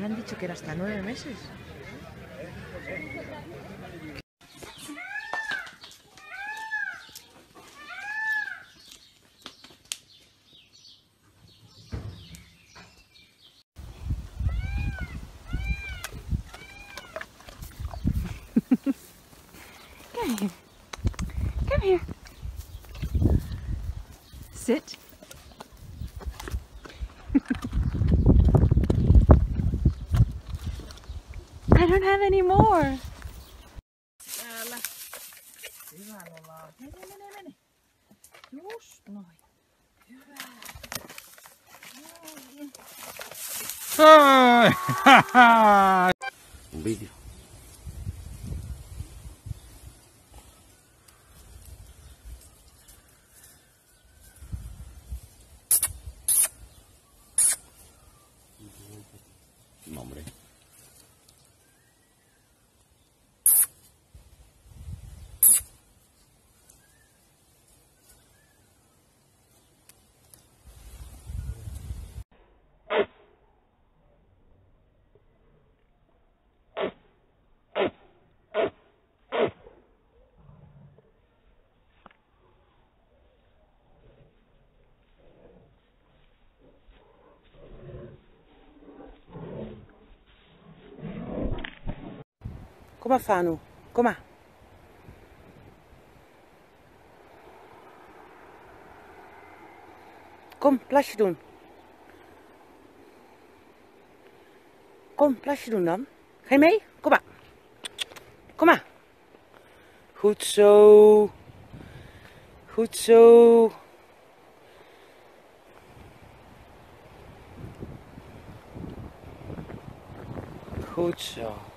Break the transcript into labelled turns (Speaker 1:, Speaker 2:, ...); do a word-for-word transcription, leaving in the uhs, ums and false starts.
Speaker 1: han dicho que era hasta nueve meses.
Speaker 2: Come here. Come here. Sit. I don't have any more.
Speaker 1: Täällä. Hyvä Lola. Mene, mene, mene. Just noin. Hyvä. Noin.
Speaker 3: Un vídeo. No, hombre.
Speaker 1: Come fa nu? Come? Kom, plasje doen. Kom, plasje doen dan. Ga je mee? Kom maar. Kom maar. Goed zo. Goed zo. Goed zo.